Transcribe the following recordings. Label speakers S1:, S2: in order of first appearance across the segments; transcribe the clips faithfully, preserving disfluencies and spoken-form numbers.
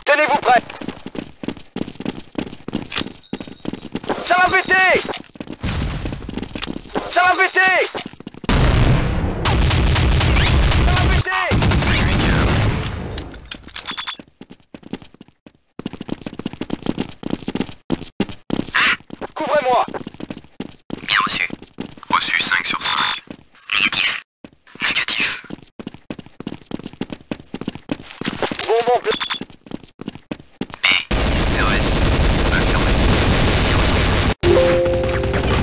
S1: Tenez-vous prêts. Ça va péter. Ça va péter. Ça va péter. Couvrez-moi.
S2: Bien reçu. Reçu cinq sur cinq. Négatif. Négatif.
S1: Bonbon plein.
S2: B. R S. Affirmé. Bien reçu.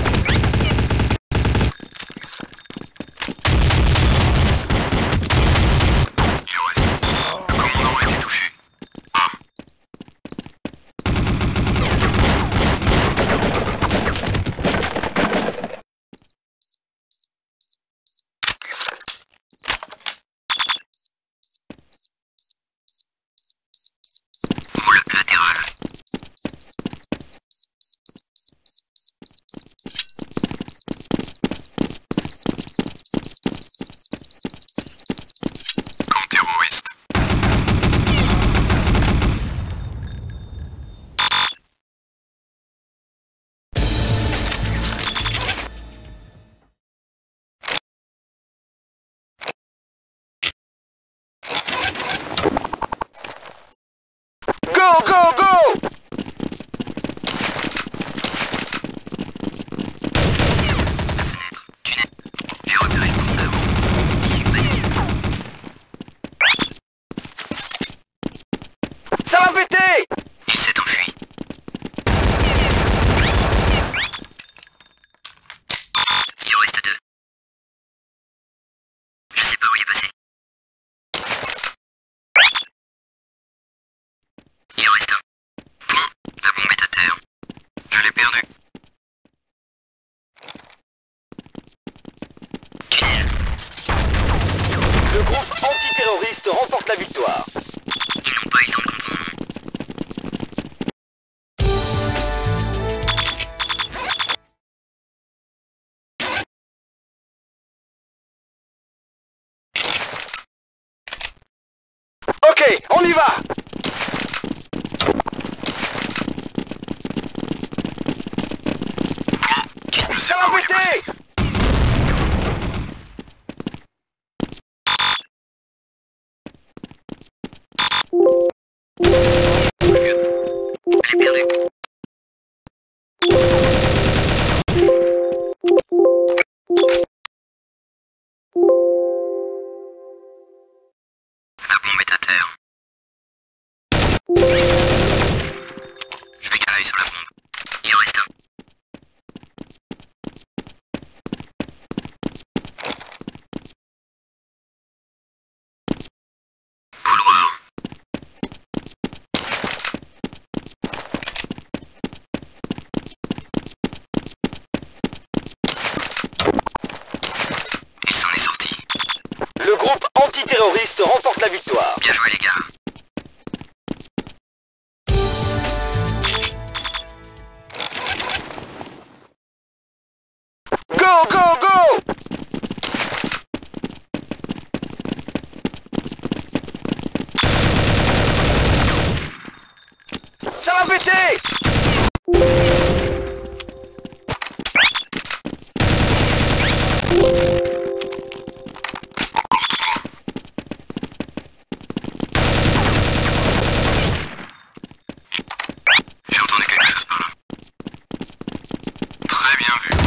S2: Il reste. Le commandant a été touché. A. Moule latéral. Camp terroriste.
S1: Go, go, go.
S2: La fenêtre. Tunnel. J'ai repéré le porteur. Issue passive.
S1: Ça va péter.
S2: Il s'est enfui. Il en reste deux. Je sais pas où il est passé. Il en reste un. Bon, la bombe est à terre. Je l'ai perdu. Tunnel.
S1: Le groupe antiterroriste remporte la victoire.
S2: Ils n'ont pas eu le temps de comprendre.
S1: Ok, on y va.
S2: Je sais
S1: Ça
S2: pas
S1: va
S2: où il est passé.
S1: péter.
S2: Elle est perdue. La bombe est à terre. Je vais garder sur la bombe. Il en reste un. Couloir. Il s'en est sorti.
S1: Le groupe antiterroriste remporte la victoire.
S2: Bien joué les gars.
S1: Go, go, go. Ça va péter.
S2: J'ai entendu quelque chose par là. Très bien vu.